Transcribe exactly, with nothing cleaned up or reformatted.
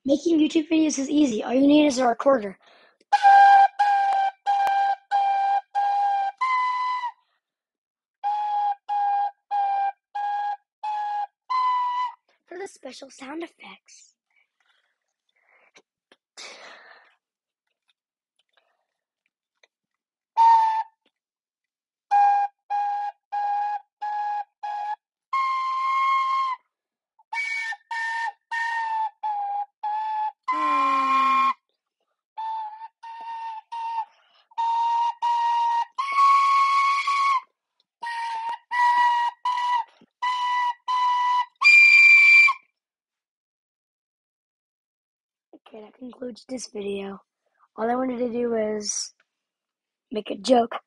Making YouTube videos is easy. All you need is a recorder. For the special sound effects. Okay, that concludes this video. All I wanted to do was make a joke